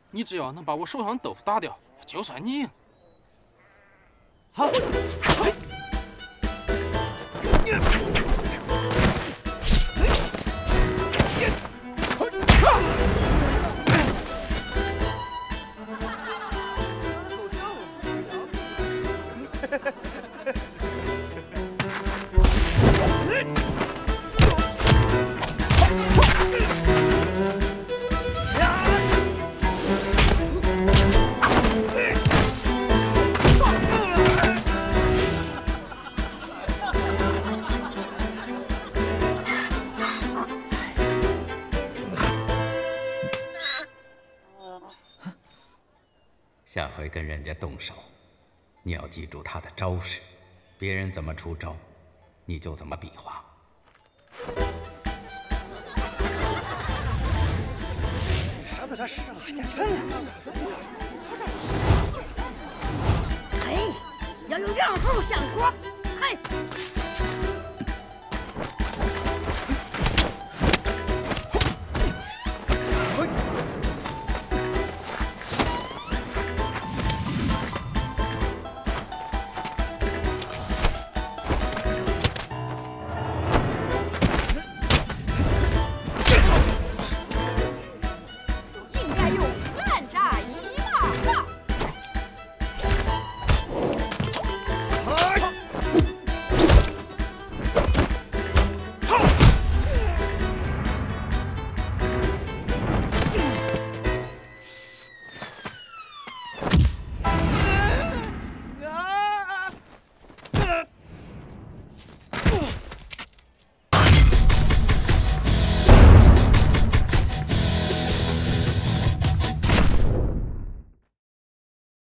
你只要能把我手上豆腐打掉，就算你赢。 好。 下回跟人家动手，你要记住他的招式，别人怎么出招，你就怎么比划。 啥子这是让吃家拳了？ 哎，要有样好像活，嗨。